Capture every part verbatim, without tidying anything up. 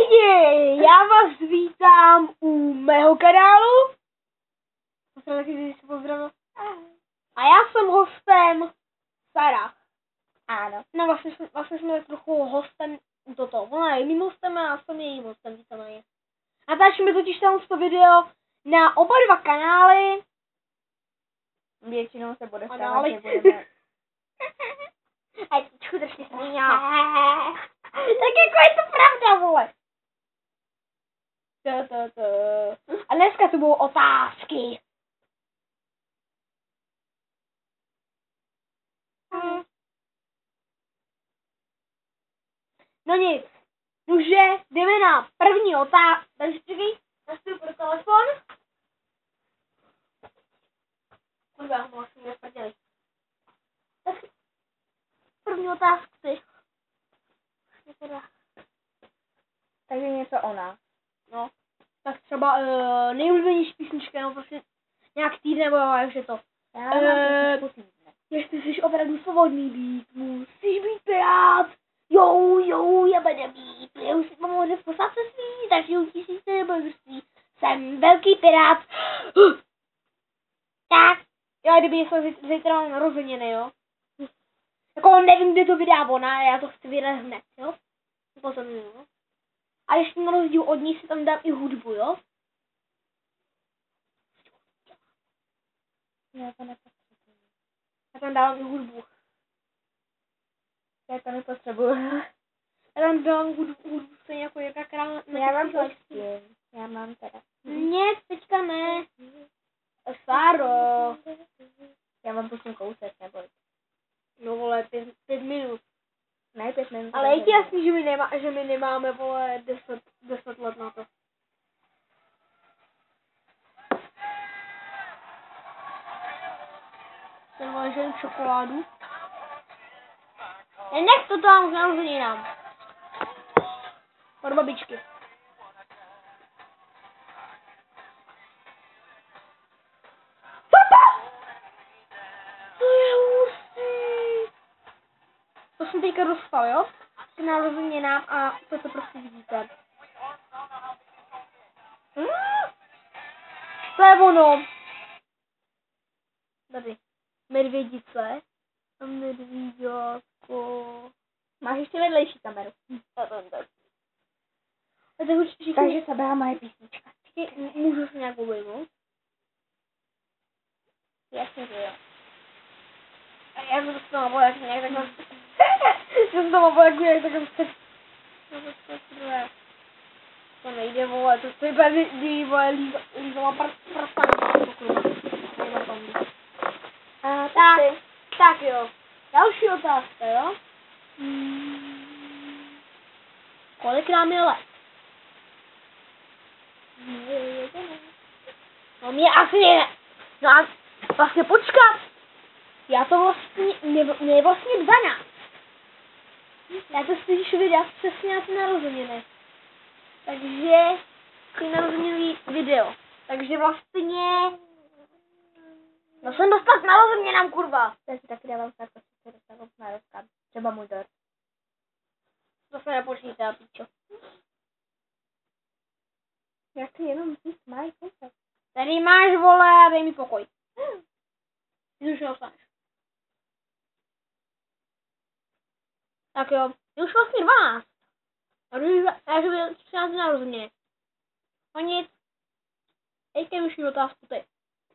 lidi, já vás vítám u mého kanálu. A já jsem hostem Sara. Ano. No vlastně, vlastně jsme trochu hostem toto. Ona je mým hostem a já jsem jejím hostem víceméně. Natáčíme totiž tam to video na oba dva kanály. Většinou se bude stávat, že budeme... A je to skutečně směňá. Tak jako je to pravda, vole. To, to, to. A dneska to budou otázky. Hmm. No nic. Takže jdeme na první otázku. Takže čekej, nastup pro telefon. Kurva, já vlastně neprdeli. Tak první otázku ty. Takže něco o nás. No, tak třeba uh, nejoblíbenější písnička, no prostě nějak týden nebo jak je to. Já mám uh, jestli jsi opravdu svobodný být, musíš být pirát. Jo, jo, já budu být, já už si pomohu v posádce svý, takže u tisíce dobrodružství. Jsem velký pirát. Tak, jo, kdyby jsou zítra narozeniny, jo. Jako nevím, kde to vydá ona, já to chci vydat hned, jo. Pozorně, jo. A ještě na rozdíl od ní si tam dám i hudbu, jo? Já to nepotřebuji. Já tam dávám i hudbu. Já to nepotřebuji. Já tam dávám hudbu, hudbu stejně jako Jirka Král. Já mám pustím. Já mám teda. Ne, teďka ne. Sáro. Já mám pustím kousek, neboj. No vole, pět, pět minut. Ne, pět minut. Ale je ti jasný, že my, nemá, že my nemáme, vole, deset, deset let na to. Ten vole, že jen čokoládu. Ne, nech to tam, k narozeninám. Od babičky. To je hustý. To jsem teďka dostal, jo? K narozeninám a to to prostě vidíte. Hmm. To je ono. Tady. Medvědice. A medvíďátko. Máš ještě vedlejší kameru. Takže se byla moje písnička. Můžu si nějak obejmout? Jasně, že jo. A já jsem dostala voják nějak takhle. Já jsem dostala voják nějak takhle. To nejde, vole, to stojí úplně kdy, vole, lízala prstami. Tak, tak jo. Další otázka, jo? Hmm. Kolik nám je let? No mě asi ne. No a vlastně počkat. Já to vlastně, mě, mě je vlastně dvanáct. Já to spíš vydat přesně na ty narozeniny. Takže ty narozeninový video. Takže vlastně... No jsem dostal k narozeninám, kurva. Já si taky dávám tak, že se dostávám na rozkaz. Třeba můj dort. To se nepočítá, píčo. Já si jenom říct, mají kousek. Tady máš, vole, dej mi pokoj. Ty už neostaneš. Tak jo, je už vlastně dvanáct. A že byl třináct narozeniny. No nic. Dejte mi už otázku ty.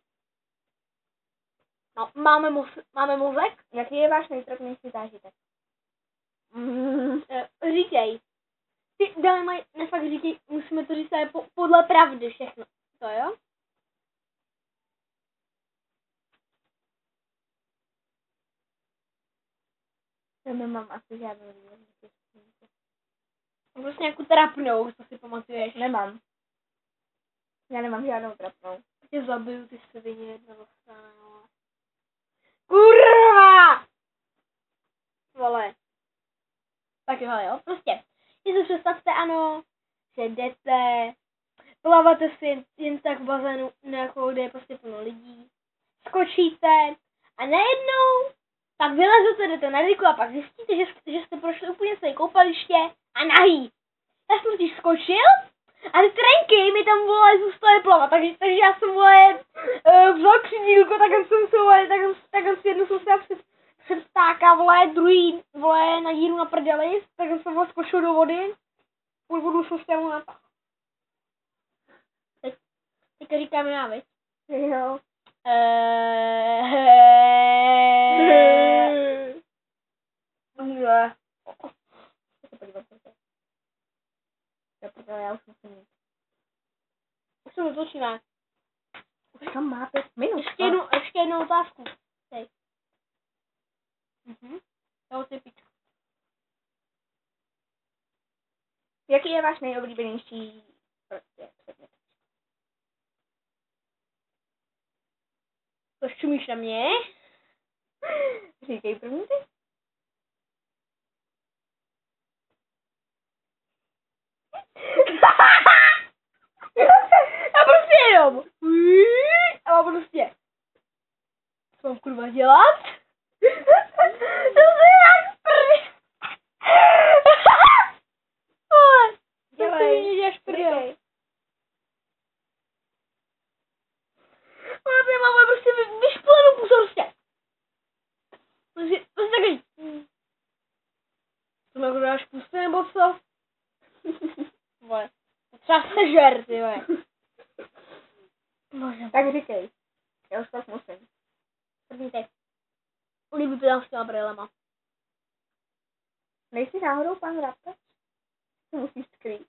No, máme, muz, máme mozek? Jaký je váš nejtrapnější zážitek? Mm, říkej. Ty, dále mají, nefakt říkej, musíme to říct po, podle pravdy všechno. To jo? Já nemám asi žádnou zážitek. Prostě nějakou trapnou, co si pamatuješ. Nemám. Já nemám žádnou trapnou. Tě zabiju, ty svině jedna dostane, ale... Kurva! Vole. Tak jo, jo, prostě. Když si představte, ano, že jdete, plaváte si jen tak v bazénu, nějakou, kde je prostě plno lidí, skočíte a najednou pak vylezete, jdete na riku a pak zjistíte, že, že jste prošli úplně své koupaliště a nahý. já jsem totiž skočil a ty trenky mi tam, vole, zůstaly plavat, takže, takže já jsem, vole, uh, vzal křidílko, tak jsem se, vole, tak, tak jsem si jednu jsem se před, před ptáka, vole, druhý, vole, na díru na prdeli, tak jsem, vole, skočil do vody, už vodu jsem se mu natáhl. Teď, teďka říkám já, viď? Jo. Eee... Ne. Já už musím jít. Už se dotočíme. Už tam má pět minut. Ještě jednu, ještě jednu otázku. Teď. Mhm. Jo, ty pička. Jaký je váš nejoblíbenější prostě předmět? Proč čumíš na mě? Říkej první ty. A prostě jenom. A prostě. Co mám kurva dělat? To se jak prý. Dělej. To děláš prdel. Říkej. Ale ty máme prostě vyšpolenou pusu prostě. Prostě, prostě takový. To jako dáš pusty nebo co? Vole. Třeba sežer, ty vole. Bože. Tak říkej. Já už tak musím. První teď. Líbí to tam s těma brýlema. Nejsi náhodou pan Raptač? Musíš skrýt.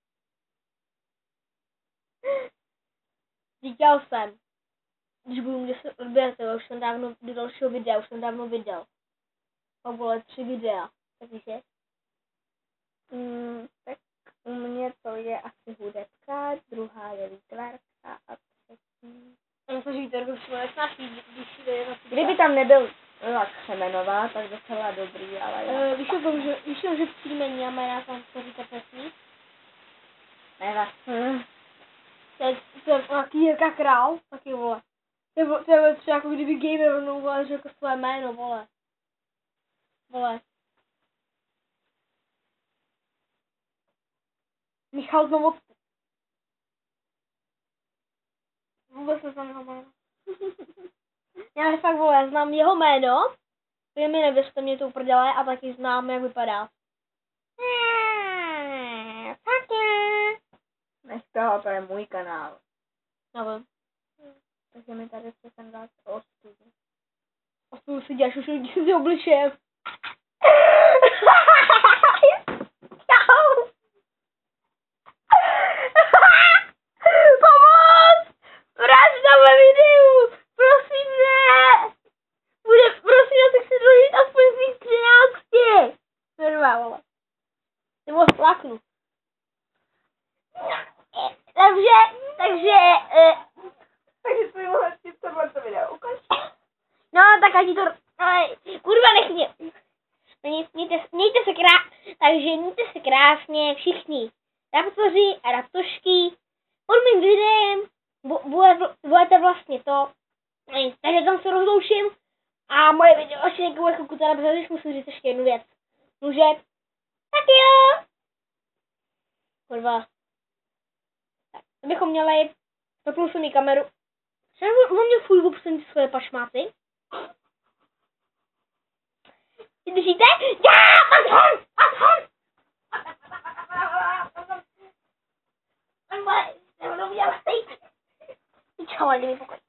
Říkal jsem. Když budu mě se odběhat, už jsem dávno do dalšího videa, už jsem dávno viděl. Pak vole tři videa. Tak víš je? Mm, tak u mě to je asi hudebka, druhá je výtvarka a třetí... A já jsem říct, že to svoje snaží, když jde na Kdyby tam nebyl Lak Křemenová, tak docela dobrý, ale... Uh, víš o tom, že, víš o, že příjmení a jména tam to říká přesný? Ne, vlastně. To je, to je nějaký Jirka Král, taky vole. To je, to je třeba jako kdyby gamer rovnou, vole, řekl své jméno, vole. Vole. Michal Novotný. Vůbec neznám jeho jméno. Já fakt, vole, znám jeho jméno, to je mi nevěřte, mě to uprdělé a taky znám, jak vypadá. Než toho, to je můj kanál. Nevím. Takže mi tady chce sem dát ostudu. Ostudu si děláš už lidi si obličejem. Pomoc! Vražda ve videu! Prosím ne! Bude, prosím, já se chci dožít aspoň z těch třinácti. Nervá, vole. Nebo splaknu. Takže, takže, eh, Takže jsi mi mohla říct tohle video, ukaž. no, tak ať to, ale, kurva, nech mě. Mějte, mějte, mějte se krásně, takže mějte se krásně všichni. Raptoři a raptošky, pod mým videem bu, bude, budete vlastně to, takže tam se rozloučím a moje video ještě někoho jako kuta napřed, musím říct ještě jednu věc. Může, tak jo. Kurva. Tak, abychom měli zapnul jsem mi kameru. Třeba on mě fůj obsím svoje pašmáty. Držíte? Já! Adhon! Adhon! Nebudu dělat stejk. Čau, ale mi pokoj.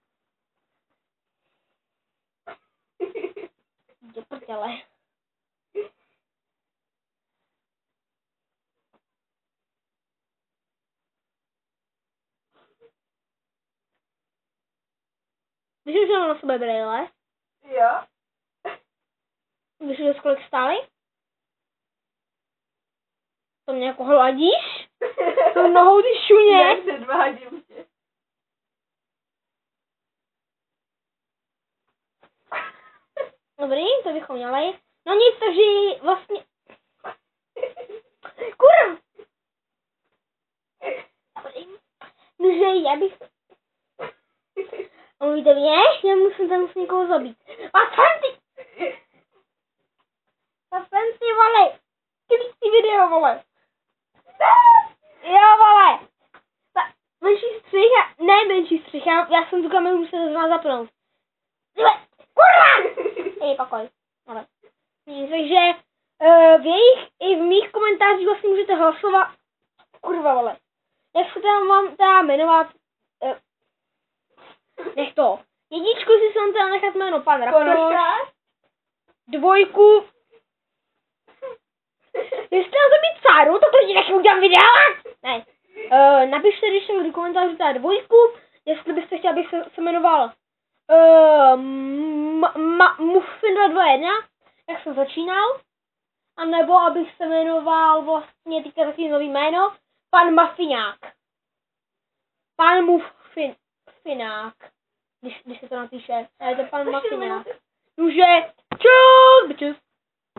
Do prdele. Víš, že mám na sebe brýle? Jo. Víš, že kolik stály? To mě jako hladíš? To nohou ty šuně? Já předvádím tě. Dobrý, to bychom měli. No nic, takže vlastně... Kurva! Dobrý. Takže já bych... Mluvíte mě? Já musím tam musím někoho zabít. A sem ty! A sem ty, vole! Kdy ty video, vole! menší střih. Já, já jsem tu kameru musela zrovna zapnout. Kurva! Ej, pokoj. Ale. Takže uh, v jejich i v mých komentářích vlastně můžete hlasovat. Kurva, vole. Jak se tam mám teda jmenovat? Uh, nech to. Jedničku si jsem teda nechat jméno pan Raptor. Dvojku. Jestli na to být cáru, tak to ti taky udělám videa. Ne. Uh, napište, když jsem do komentářů teda dvojku, jestli byste chtěli, abych se, se jmenoval uh, Muffin dva dva jedna, jak jsem začínal, a nebo abych se jmenoval vlastně teďka takový nový jméno, pan Mafiňák. Pan Muffinák. Když, když se to napíše, je to pan Mafiňák. Takže, čus, čus.